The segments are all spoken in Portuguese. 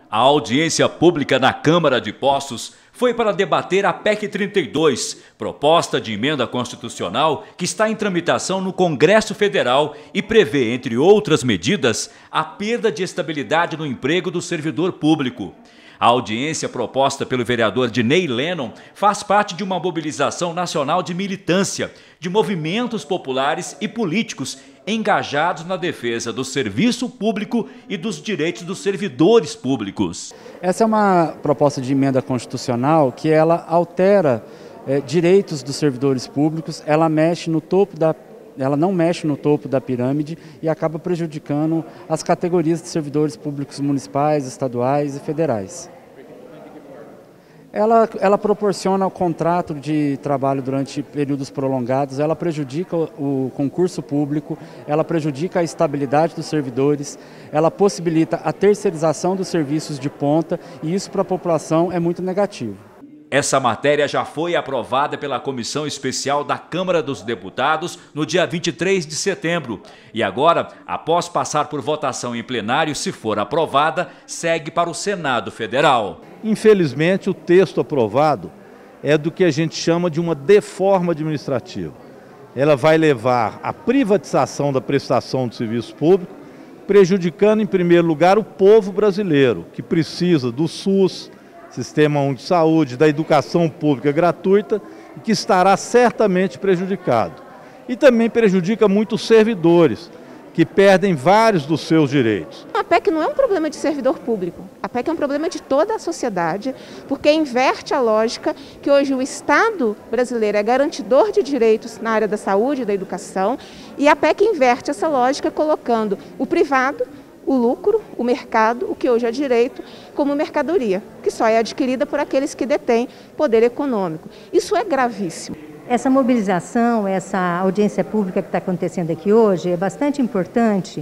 A audiência pública na Câmara de Poços foi para debater a PEC 32, proposta de emenda constitucional que está em tramitação no Congresso Federal e prevê, entre outras medidas, a perda de estabilidade no emprego do servidor público. A audiência proposta pelo vereador Dinei Lennon faz parte de uma mobilização nacional de militância, de movimentos populares e políticos engajados na defesa do serviço público e dos direitos dos servidores públicos. Essa é uma proposta de emenda constitucional que ela altera direitos dos servidores públicos, ela não mexe no topo da pirâmide e acaba prejudicando as categorias de servidores públicos municipais, estaduais e federais. Ela proporciona o contrato de trabalho durante períodos prolongados, ela prejudica o concurso público, ela prejudica a estabilidade dos servidores, ela possibilita a terceirização dos serviços de ponta e isso para a população é muito negativo. Essa matéria já foi aprovada pela Comissão Especial da Câmara dos Deputados no dia 23 de setembro. E agora, após passar por votação em plenário, se for aprovada, segue para o Senado Federal. Infelizmente, o texto aprovado é do que a gente chama de uma deforma administrativa. Ela vai levar à privatização da prestação de serviço público, prejudicando, em primeiro lugar, o povo brasileiro, que precisa do SUS, Sistema Único de Saúde, da educação pública gratuita, e que estará certamente prejudicado. E também prejudica muito os servidores, que perdem vários dos seus direitos. A PEC não é um problema de servidor público, a PEC é um problema de toda a sociedade, porque inverte a lógica que hoje o Estado brasileiro é garantidor de direitos na área da saúde e da educação, e a PEC inverte essa lógica colocando o privado, o lucro, o mercado, o que hoje é direito, como mercadoria, que só é adquirida por aqueles que detêm poder econômico. Isso é gravíssimo. Essa mobilização, essa audiência pública que está acontecendo aqui hoje é bastante importante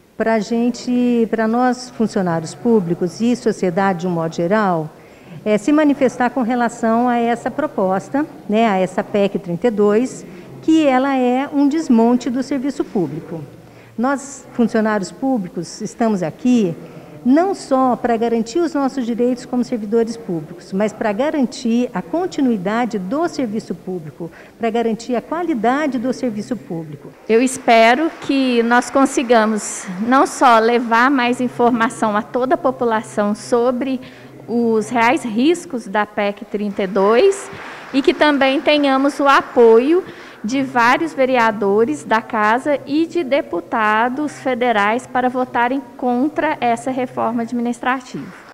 para nós funcionários públicos e sociedade de um modo geral, se manifestar com relação a essa proposta, né, a essa PEC 32, que ela é um desmonte do serviço público. Nós, funcionários públicos, estamos aqui não só para garantir os nossos direitos como servidores públicos, mas para garantir a continuidade do serviço público, para garantir a qualidade do serviço público. Eu espero que nós consigamos não só levar mais informação a toda a população sobre os reais riscos da PEC 32 e que também tenhamos o apoio de vários vereadores da Casa e de deputados federais para votarem contra essa reforma administrativa.